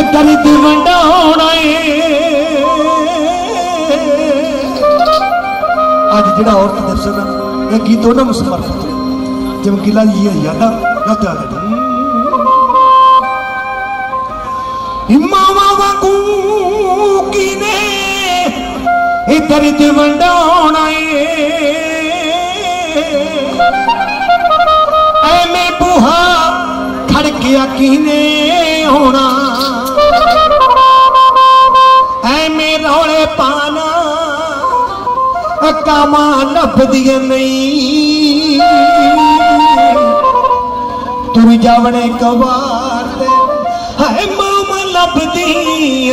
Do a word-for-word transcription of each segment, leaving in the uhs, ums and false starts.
दर्द वंडाउणा अज जिहड़ा औरत दर्शन है गीत उन्होंने समर्पित है। चमकीला जी यादा यादा मावा वांगू कीने दर्द वंडाउणा ऐमे बूहा खड़किया कीने होना ऐमे रौले पाना कामा लभदिया नहीं तुर जावने कवार है मामा लभदिया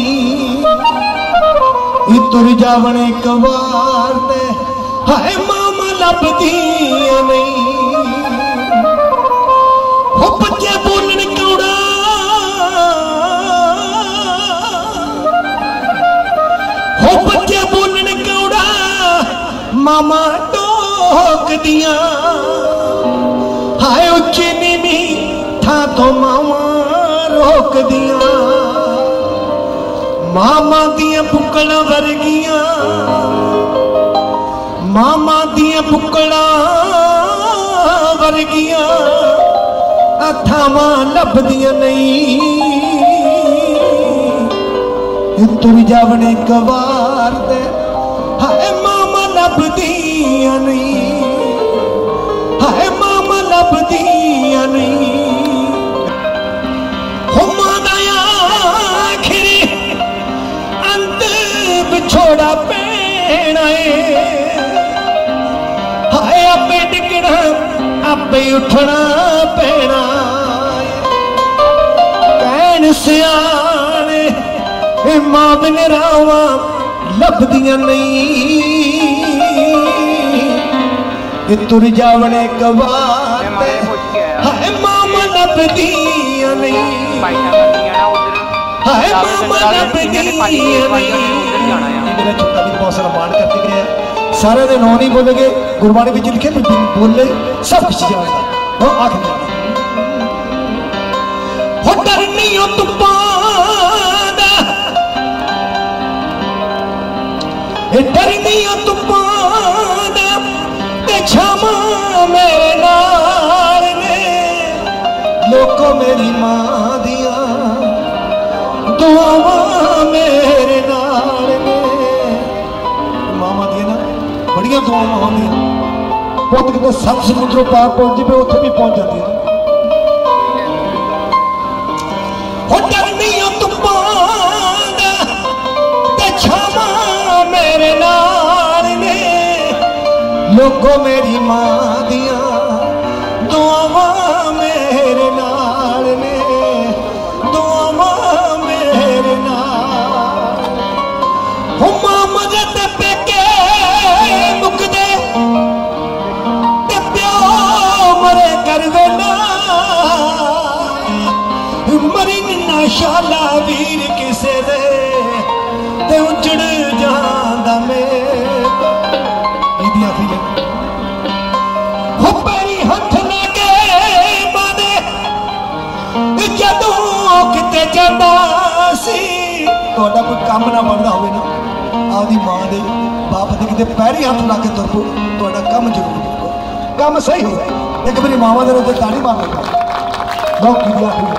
नहीं तुर जावने कवार है मामा लभदिया नहीं हो बच्चे बोलन कौड़ा हो बच्चे बोलन कौड़ा मामा टोक दिया हाय उच्ची नीमी था तो मामा रोक दिया मामा दिया बुकड़ा वर्गिया मामा दिया बुकड़ा वर्गिया अथावा लभदिया नहीं तुर जावने कवार दे हाय मामा लभदिया नहीं हाय मामा लभदिया नहीं हो माया आखिरी अंत बिछोड़ा पैना हाय आपे टिकना आपे उठना पैना कैन सियाने मां बिन रावा लभदिया नहीं तुर जावने कवार हाय मामा लभदिया नहीं हाय मामा लभदिया नहीं। मेरा छोटा भी बहुत सारा मान करते गया सारे दे नौ नहीं बोलेगे गुरबाणी विच लिखे बोले सब कुछ जाएगा वो आखिर हो डरनी हो तुप्पा डरनी हो तुप्पा छामा मेरे नाल ने लोको मेरी मां दिया दुआवां मेरे नाल ने मामा दिया ना बड़िया दुआवां होंदियां पुत किते सत समुद्रों पार पहुंच जाए उत्थे भी पहुंच जाती है। हो डरनी हो तुप्पा छामा मेरे नाल ने लोगो मेरी मां दिया दुआवां मेरे नाल ने दुआवां मेरे नाल हो मामा दे ते पेके मुकदे ते प्यो मरे कर वेला मरी ना शाला वीर किसे दे ते उजड़ जांदा मेरा दीदिया थी हो पैरी हथ लगे माने जदों किते जांदा सी तुहाडा कोई काम ना बनदा होवे ना आदी मां दे बाप दे किते पैरी हथ ला के तुर पो तुहाडा काम जरूर हो काम सही हो एक मेरी मावा दे उत्ते ताड़ी मार लगा लो दीदिया थी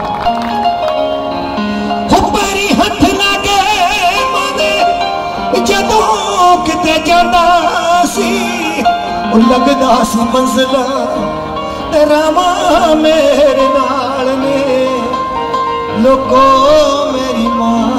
हो पैरी हथ लगे माने जदों किते जांदा सी लगदा सी मंजिल रामा मेरे नाल ने लोको मेरी मां